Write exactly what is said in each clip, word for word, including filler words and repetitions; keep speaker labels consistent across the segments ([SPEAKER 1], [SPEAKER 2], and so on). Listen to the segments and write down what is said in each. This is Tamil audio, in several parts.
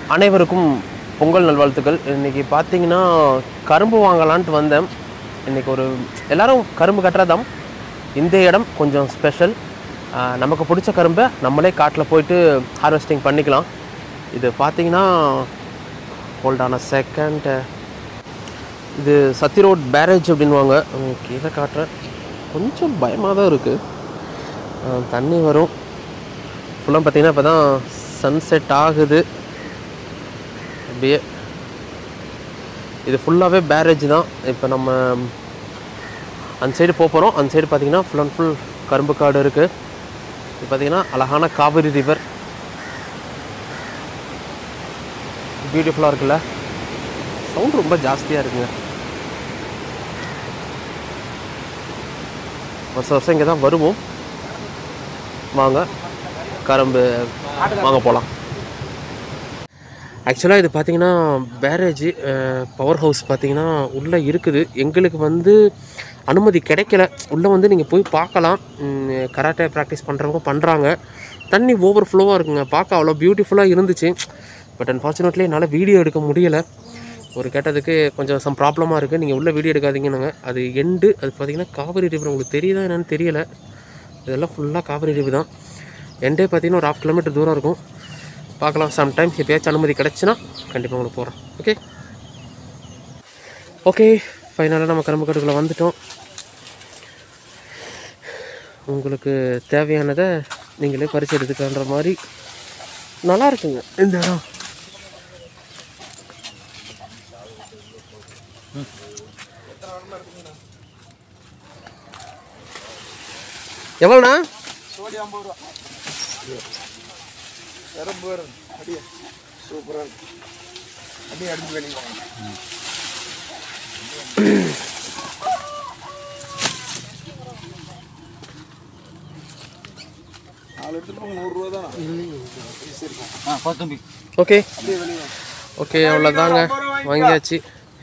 [SPEAKER 1] அனைவருக்கும் பொங்கல் நல்வாழ்த்துக்கள். இன்றைக்கி பார்த்தீங்கன்னா கரும்பு வாங்கலான்ட்டு வந்தேன். இன்றைக்கி ஒரு எல்லோரும் கரும்பு கட்டுறதாம். இந்த இடம் கொஞ்சம் ஸ்பெஷல். நமக்கு பிடிச்ச கரும்பை நம்மளே காட்டில் போயிட்டு ஹார்வெஸ்டிங் பண்ணிக்கலாம். இது பார்த்தீங்கன்னா ஹோல்டான செகண்ட், இது சத்தி ரோட் பேரேஜ் அப்படின்வாங்க. கீழே காட்டுறேன், கொஞ்சம் பயமாக தான் இருக்குது. தண்ணி வரும் ஃபுல்லாக. பார்த்திங்கன்னா இப்போ தான் சன்செட் ஆகுது. அப்படியே இது ஃபுல்லாகவே பேரேஜ் தான். இப்போ நம்ம அந்த சைடு போக போகிறோம். அந்த சைடு பார்த்திங்கன்னா ஃபுல் அண்ட் ஃபுல் கரும்பு காடு இருக்குது. இது பார்த்திங்கன்னா அழகான காவிரி ரிவர், பியூட்டிஃபுல்லாக இருக்குல்ல. சவுண்ட் ரொம்ப ஜாஸ்தியாக இருக்குங்க. வருஷம் வருஷம் இங்கே தான் வருவோம். வாங்க கரும்பு வாங்க போகலாம். ஆக்சுவலாக இது பார்த்திங்கன்னா பேரேஜ் பவர் ஹவுஸ் பார்த்திங்கன்னா உள்ளே இருக்குது. எங்களுக்கு வந்து அனுமதி கிடைக்கல. உள்ளே வந்து நீங்கள் போய் பார்க்கலாம். கராட்டே ப்ராக்டிஸ் பண்ணுறவங்க பண்ணுறாங்க. தண்ணி ஓவர் ஃப்ளோவாக இருக்குங்க. பார்க்க அவ்வளோ பியூட்டிஃபுல்லாக இருந்துச்சு. பட் அன்ஃபார்ச்சுனேட்லி என்னால் வீடியோ எடுக்க முடியலை. ஒரு கேட்டதுக்கு கொஞ்சம் சம் ப்ராப்ளமாக இருக்குது, நீங்கள் உள்ளே வீடியோ எடுக்காதீங்கன்னாங்க. அது எண்டு. அது பார்த்திங்கன்னா காவிரி ரிவர். உங்களுக்கு தெரியுதா என்னன்னு தெரியலை. இதெல்லாம் ஃபுல்லாக காவிரி ரிவர் தான். எண்டே பார்த்திங்கன்னா ஒரு ஹாஃப் கிலோமீட்டர் தூரம் இருக்கும். பார்க்கலாம். சம்டைம்ஸ் எப்போயாச்சும் அனுமதி கிடச்சின்னா கண்டிப்பாக உங்களுக்கு போகிறோம். ஓகே ஓகே ஃபைனலாக நம்ம கரும்பு காட்டுக்குள்ளே வந்துட்டோம். உங்களுக்கு தேவையானதை நீங்களே பறிச்சு எடுத்துக்கன்ற மாதிரி நல்லா இருக்குங்க இந்த இடம். எவ்வளோண்ணா?
[SPEAKER 2] சூப்பராக அப்படியே அடிச்சு வெளியே நாலு எடுத்துட்டு நூறுரூவா தான்.
[SPEAKER 1] ஓகே ஓகே அவ்வளோதாங்க, வாங்கியாச்சு.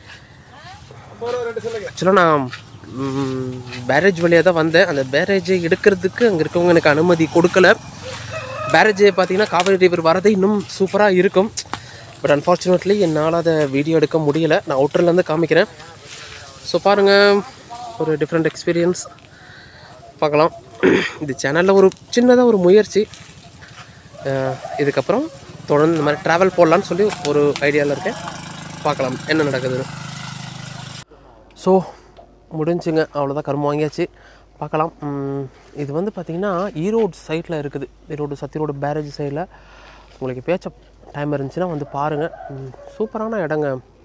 [SPEAKER 1] ஆக்சுவலாக நான் பேரேஜ் வழியாக தான் வந்தேன். அந்த பேரேஜை எடுக்கிறதுக்கு அங்கே இருக்கவங்க எனக்கு அனுமதி கொடுக்கல. பேரேஜ் பார்த்திங்கன்னா காவிரி ரிவர் வரது இன்னும் சூப்பராக இருக்கும். பட் அன்ஃபார்ச்சுனேட்லி என்னால் அதை வீடியோ எடுக்க முடியலை. நான் அவுட்டர்லேருந்து காமிக்கிறேன். ஸோ பாருங்கள், ஒரு டிஃப்ரெண்ட் எக்ஸ்பீரியன்ஸ் பார்க்கலாம். இது சேனலில் ஒரு சின்னதாக ஒரு முயற்சி. இதுக்கப்புறம் தொடர்ந்து இந்த மாதிரி ட்ராவல் போடலான்னு சொல்லி ஒரு ஐடியாவில் இருக்கேன். பார்க்கலாம் என்ன நடக்குதுன்னு. ஸோ முடிஞ்சுங்க, அவ்வளோதான். கரும்பு வாங்கியாச்சு. பார்க்கலாம். இது வந்து பார்த்திங்கன்னா ஈரோடு சைடில் இருக்குது. ஈரோடு சத்தி ரோடு பேரேஜ் சைடில். உங்களுக்கு பேச்ச டைம் இருந்துச்சுன்னா வந்து பாருங்கள். சூப்பரான இடங்க.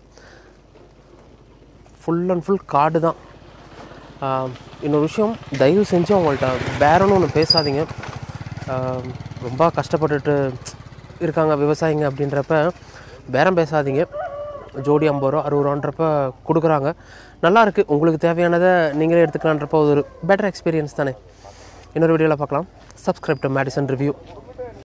[SPEAKER 1] ஃபுல் அண்ட் ஃபுல் காடு தான். இன்னொரு விஷயம், தயவு செஞ்சு அவங்கள்ட்ட பேரன்னு ஒன்று பேசாதீங்க. ரொம்ப கஷ்டப்பட்டுட்டு இருக்காங்க விவசாயிங்க அப்படின்றப்ப பேரம் பேசாதீங்க. ஜோடி ஐம்பது ரூபா அறுபது ரூபான்றப்ப கொடுக்குறாங்க. நல்லாயிருக்கு. உங்களுக்கு தேவையானதை நீங்களே எடுத்துக்கலான்றப்போ ஒரு பெட்டர் எக்ஸ்பீரியன்ஸ் தானே. இன்னொரு வீடியோவில் பார்க்கலாம். Subscribe to Madison review.